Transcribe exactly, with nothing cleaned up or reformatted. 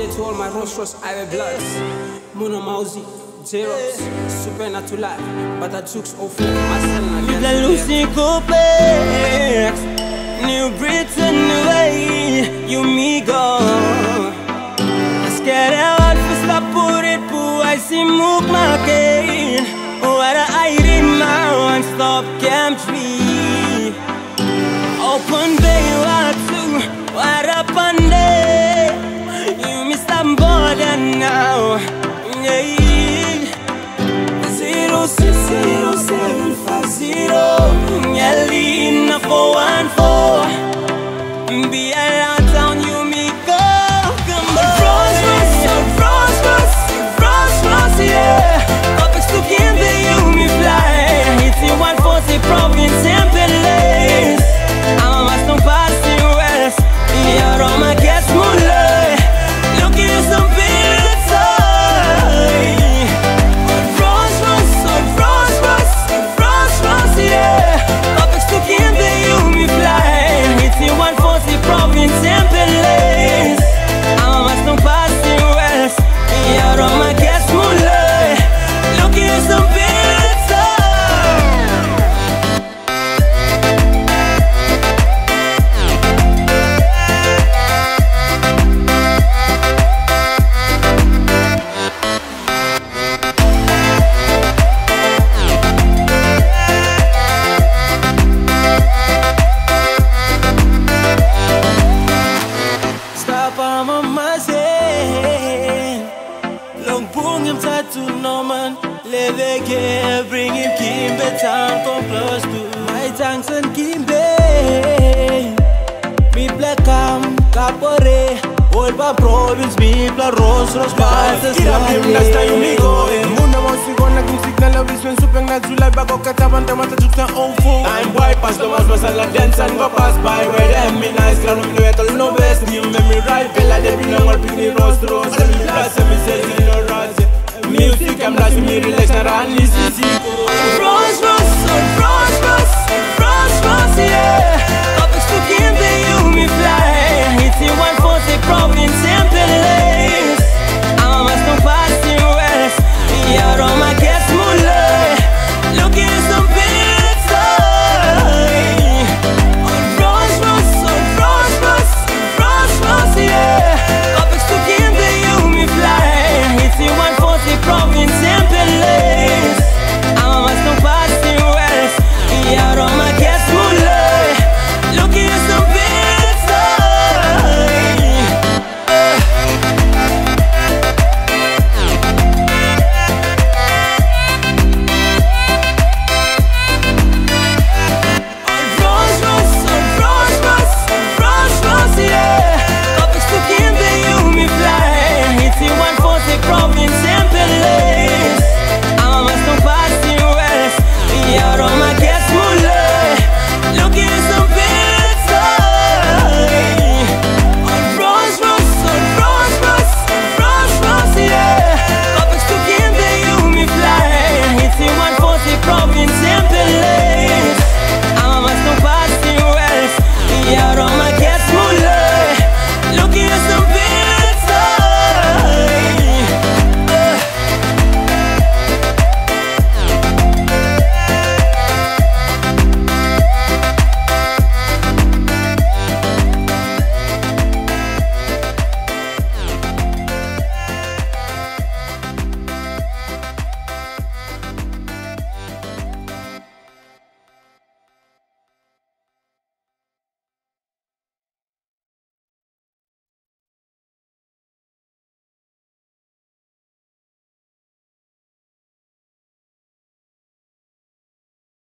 morning to all my Rolls Royce Ivy Bloods. Muno Mauzi, Zeros, Supernatural, but I took all four myself. With the Lucy Complex, New Britain way, you me go. I scared out for stop put it, poo, I see move my gain. What I read my one stop camp tree. Open bay, what to, what up on day. You miss some border now. Zero six zero seven five zero. Yelling for one four. Be around town, you me go. Come on, Frost, Frost, Frost, Frost, Frost, Frost, yeah. Copex to Kimbe, you me fly. It's in one forty province, Temple. I'm a master passing west. You're on my gas mullet. Look at you some big time. Frost, Frost, Frost, Frost, Frost, Frost, yeah. Copex to Kimbe, you me fly. It's in one forty province, Temple. I'm a master passing west. You're on my gas mullet. Look at you some big bring him Kimbe town, come close to my tanks and Kimbe. Me black cam, Capore, old ba province, me black Rolls Royce, passes. Kila mimi na style me go. Muna wasi go na signal of this when super na July back up kataban tamata jukta awful. Time boy pass the ones was a dance and go pass by where them me nice ground me no etal no best. Me me right bella de bring all picnic Rolls Royce. Me pass me say no rise. Music I'm like me relax and run this is